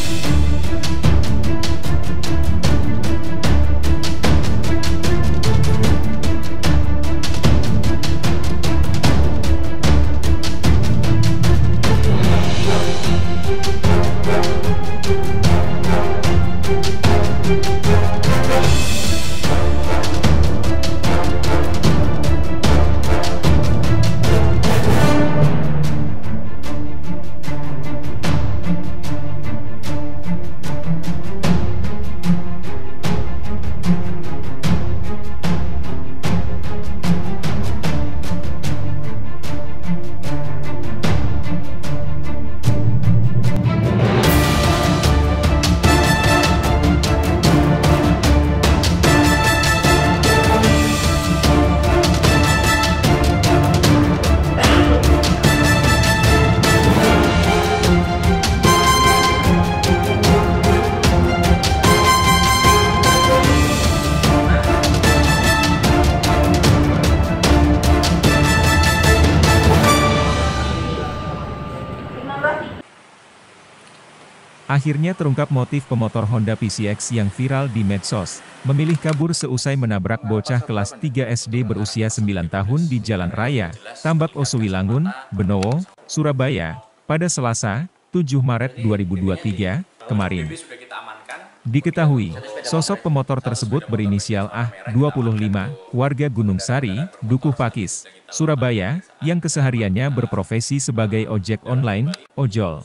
Akhirnya terungkap motif pemotor Honda PCX yang viral di medsos, memilih kabur seusai menabrak bocah kelas 3 SD berusia 9 tahun di Jalan Raya, Tambak Osowilangun, Benowo, Surabaya, pada Selasa, 7 Maret 2023, kemarin. Diketahui, sosok pemotor tersebut berinisial A, 25, warga Gunung Sari, Dukuh Pakis, Surabaya, yang kesehariannya berprofesi sebagai ojek online, ojol.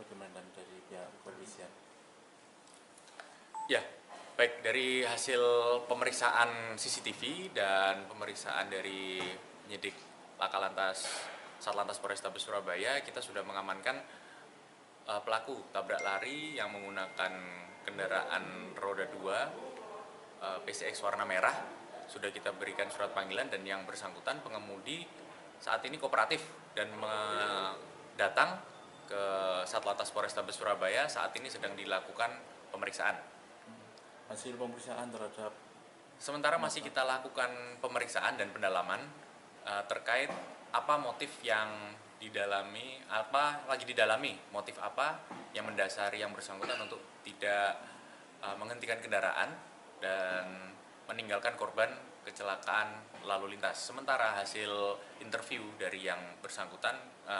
Ya, baik dari hasil pemeriksaan CCTV dan pemeriksaan dari penyidik Satlantas Polrestabes Surabaya, kita sudah mengamankan pelaku tabrak lari yang menggunakan kendaraan roda 2 PCX warna merah. Sudah kita berikan surat panggilan dan yang bersangkutan pengemudi saat ini kooperatif dan datang ke Satlantas Polrestabes Surabaya. Saat ini sedang dilakukan pemeriksaan. Hasil pemeriksaan terhadap sementara masih kita lakukan pemeriksaan dan pendalaman terkait apa motif yang didalami, motif apa yang mendasari yang bersangkutan untuk tidak menghentikan kendaraan dan meninggalkan korban kecelakaan lalu lintas. Sementara hasil interview dari yang bersangkutan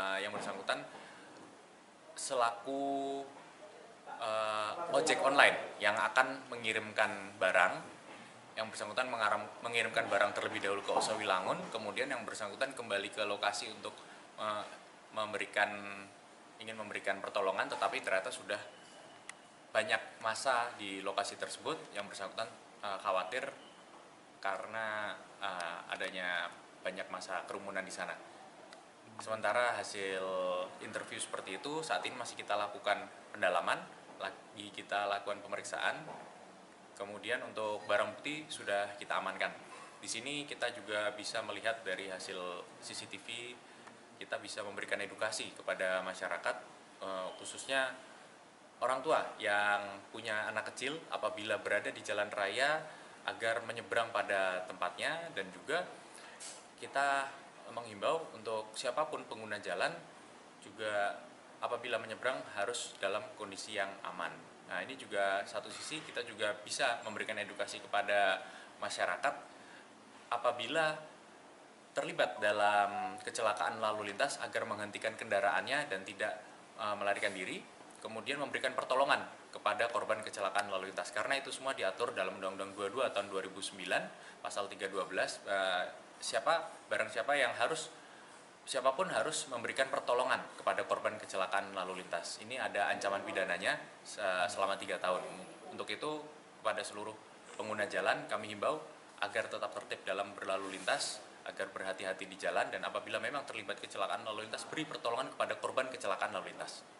selaku ojek online yang akan mengirimkan barang, yang bersangkutan mengirimkan barang terlebih dahulu ke Osowilangun, kemudian yang bersangkutan kembali ke lokasi untuk ingin memberikan pertolongan, tetapi ternyata sudah banyak massa di lokasi tersebut. Yang bersangkutan khawatir karena adanya banyak massa kerumunan di sana. Sementara hasil interview seperti itu saat ini masih kita lakukan pendalaman, lagi kita lakukan pemeriksaan. Kemudian untuk barang bukti sudah kita amankan. Di sini kita juga bisa melihat dari hasil CCTV, kita bisa memberikan edukasi kepada masyarakat, khususnya orang tua yang punya anak kecil apabila berada di jalan raya agar menyeberang pada tempatnya, dan juga kita menghimbau untuk siapapun pengguna jalan juga apabila menyeberang harus dalam kondisi yang aman. Nah, ini juga satu sisi kita juga bisa memberikan edukasi kepada masyarakat apabila terlibat dalam kecelakaan lalu lintas agar menghentikan kendaraannya dan tidak melarikan diri, kemudian memberikan pertolongan kepada korban kecelakaan lalu lintas. Karena itu semua diatur dalam Undang-Undang 22 tahun 2009, pasal 312, siapapun harus memberikan pertolongan kepada korban kecelakaan lalu lintas. Ini ada ancaman pidananya selama 3 tahun. Untuk itu, kepada seluruh pengguna jalan kami himbau agar tetap tertib dalam berlalu lintas, agar berhati-hati di jalan, dan apabila memang terlibat kecelakaan lalu lintas, beri pertolongan kepada korban kecelakaan lalu lintas.